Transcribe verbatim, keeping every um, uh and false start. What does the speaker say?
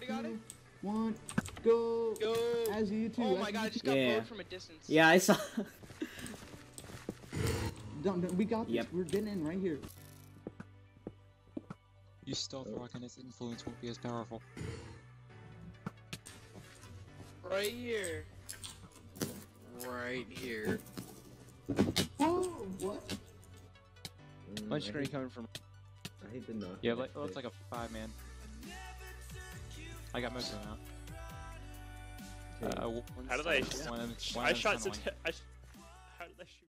got it? One, go! Go! As you two. Oh my god, I just got Yeah. blowed from a distance. Yeah, I saw. Don't, don't, we got this. Yep. We're getting in right here. You stealth rock and its influence won't be as powerful. Right here. Right here. Oh, what? My screen coming from. I hate the knock. Yeah, like, oh, it's like a five man. I got most of them out. Uh, How did I? one, one I shot. tunneling. I, how did I shoot?